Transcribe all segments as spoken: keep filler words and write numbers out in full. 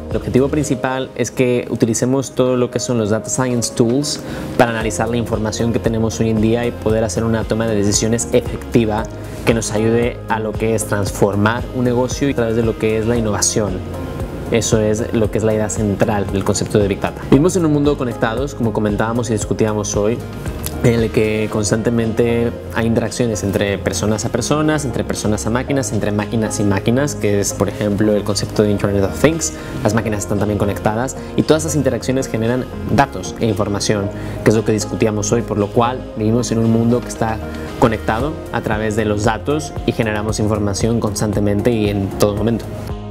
El objetivo principal es que utilicemos todo lo que son los Data Science Tools para analizar la información que tenemos hoy en día y poder hacer una toma de decisiones efectiva que nos ayude a lo que es transformar un negocio y a través de lo que es la innovación. Eso es lo que es la idea central del concepto de Big Data. Vivimos en un mundo conectados, como comentábamos y discutíamos hoy, en el que constantemente hay interacciones entre personas a personas, entre personas a máquinas, entre máquinas y máquinas, que es por ejemplo el concepto de Internet of Things. Las máquinas están también conectadas y todas esas interacciones generan datos e información, que es lo que discutíamos hoy, por lo cual vivimos en un mundo que está conectado a través de los datos y generamos información constantemente y en todo momento.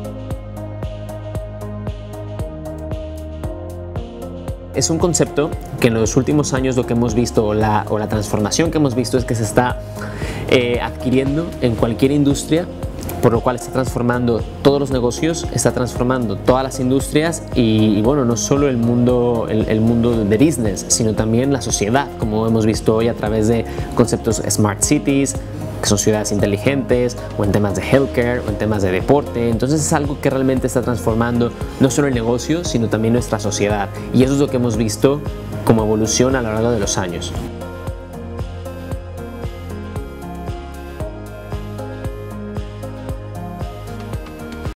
Es un concepto que en los últimos años lo que hemos visto o la, o la transformación que hemos visto es que se está eh, adquiriendo en cualquier industria, por lo cual está transformando todos los negocios, está transformando todas las industrias y, y bueno, no solo el mundo, el, el mundo de business, sino también la sociedad, como hemos visto hoy a través de conceptos Smart Cities, que son ciudades inteligentes, o en temas de healthcare, o en temas de deporte. Entonces es algo que realmente está transformando no solo el negocio, sino también nuestra sociedad. Y eso es lo que hemos visto como evolución a lo largo de los años.